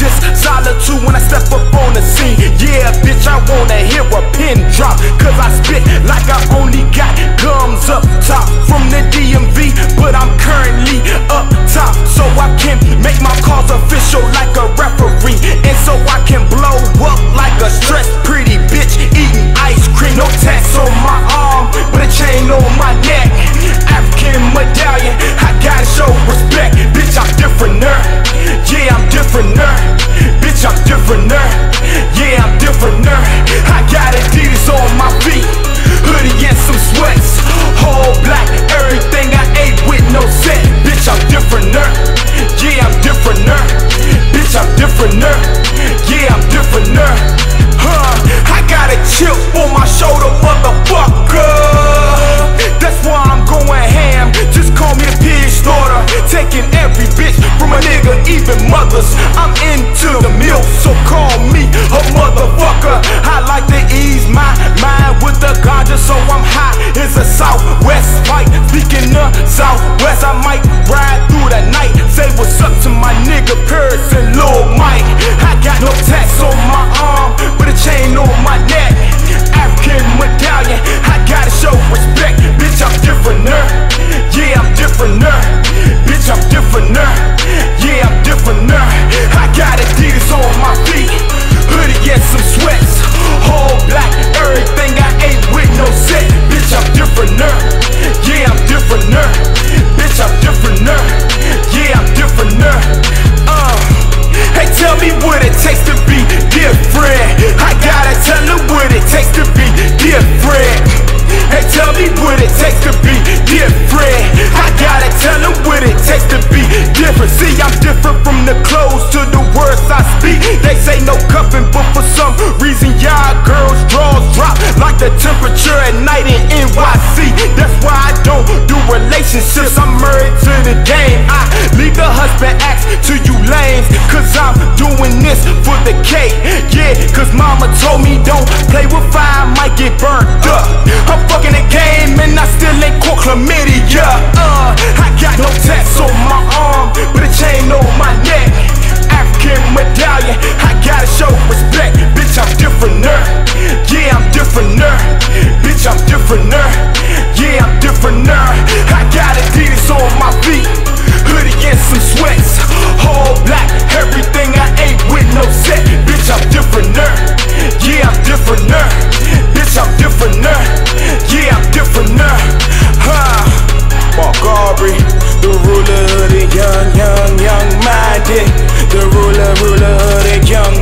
just solitude when I step up on the scene. Yeah, bitch, I wanna hear a pin drop, cause I spit like I only got gums up top from the DMV, but I'm currently up top, so I can make my calls official like a referee, and so I can blow up like a stressed pretty bitch eating ice cream. No tats on my arm, but a chain on my neck. African medallion, I gotta show respect. Bitch, I'm different, nerd. Yeah, I'm different, nerd. Bitch, I'm different, nerd. Yeah, I'm different, nerd. I got Adidas on my feet, hoodie and some sweats, whole black, everything I ate with no set. Bitch, I'm different, nerd. Yeah, I'm different, nerd. Bitch, I'm different, nerd. Yeah, I'm different, nerd. I got a chip on my shoulder, motherfucker. That's why I'm going ham. Just call me the pig snorter, taking every bitch from a nigga, even mothers. I'm into the milk, so call me a motherfucker. I like to ease my mind with the ganja, so I'm high as a Southwest fight. Speaking of Southwest, I might ride through the night, say what's up to my nigga Paris and Lil Mike. I got no tats on my arm, but a chain on my neck. African medallion, I gotta show respect. Bitch, I'm different, nerd. Yeah, I'm different, nerd. Bitch, I'm different, nerd. Yeah, I'm different, nerd. I got Adidas on my feet, hoodie and some sweats, whole black, everything I ate with no set. Bitch, I'm different, nerd. Yeah, I'm different, nerd. Bitch, I'm different, nerd. Yeah, I'm different, nerd. Hey, tell me what it takes to be different. I gotta tell them what it takes to be different. Hey, tell me what it takes to be different. I gotta tell them what it takes to be different. See, I'm different from the clothes to the words I speak. They say no cuffing, but for some reason y'all girls' drawers drop like the temperature at night in NYC. That's why I don't do relationships, I'm married to the game. I leave the husband acts to you lames, cause I'm doing this for the cake. Yeah, cause mama told me don't play with fire, might get burnt up. I'm fucking the game and I still ain't caught chlamydia. I got no tats on my arm, but a chain on my neck. African medallion, I gotta show respect. Bitch, I'm different, nerd. Yeah, I'm different, nerd. Bitch, I'm different, nerd. Yeah, I'm different, nerd. I got Adidas on my feet, hoodie and some sweats, whole black, everything I ate with no set. Bitch, I'm different, nerd. Yeah, I'm different, nerd. Bitch, I'm different, nerd. Yeah, I'm different, nerd. Mark Aubrey, the ruler of the young minded. The ruler of the young